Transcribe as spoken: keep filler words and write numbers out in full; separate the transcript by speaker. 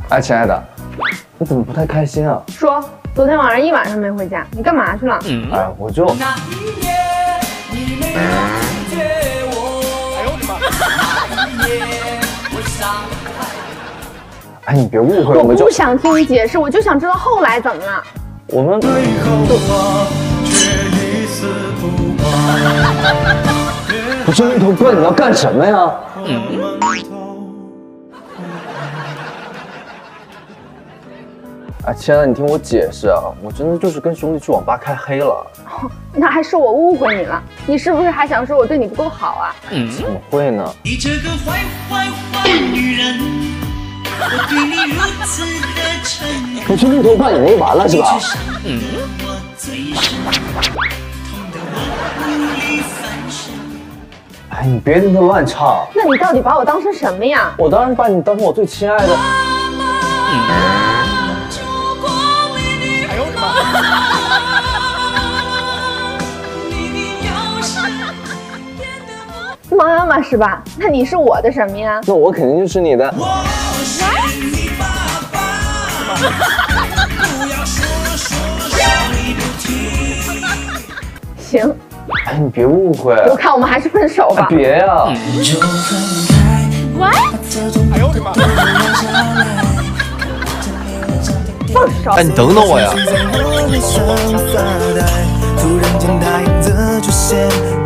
Speaker 1: 哎，亲爱的，你怎么不太开心啊？
Speaker 2: 说，昨天晚上一晚上没回家，你干嘛去了？
Speaker 1: 嗯、哎，我就……
Speaker 3: 那一夜你没有拒绝我，哎呦我的妈！那一夜我伤害。
Speaker 1: 哎，你别误会，
Speaker 2: 我
Speaker 1: 我们就
Speaker 2: 不想听你解释，我就想知道后来怎么了。
Speaker 1: 我们
Speaker 3: 最后啊，却一丝不挂。
Speaker 1: 不是木头哥，你要干什么呀？
Speaker 3: 嗯。
Speaker 1: 哎，亲爱的，你听我解释啊，我真的就是跟兄弟去网吧开黑了。
Speaker 2: 哦，那还是我误会你了，你是不是还想说我对你不够好啊？
Speaker 1: 嗯，怎么会呢？
Speaker 3: 你这个坏坏坏女人，我对你如此的诚恳。
Speaker 1: 可是木头爸，你没完了是吧？
Speaker 3: 嗯。
Speaker 1: 哎，你别听他乱唱。
Speaker 2: 那你到底把我当成什么呀？
Speaker 1: 我当然把你当成我最亲爱的。嗯。
Speaker 3: 哎呦我的
Speaker 2: 妈！妈妈是吧？那你是我的什么呀？
Speaker 1: 那我肯定就是你的。
Speaker 3: 我是你爸爸。不要说说说你不听。
Speaker 2: 行。
Speaker 1: 哎，你别误会。
Speaker 2: 我看我们还是分手吧。
Speaker 1: 哎、别呀、啊！
Speaker 2: 喂？
Speaker 3: 哎呦我的妈！
Speaker 2: 放手！
Speaker 4: 哎，你等等我呀！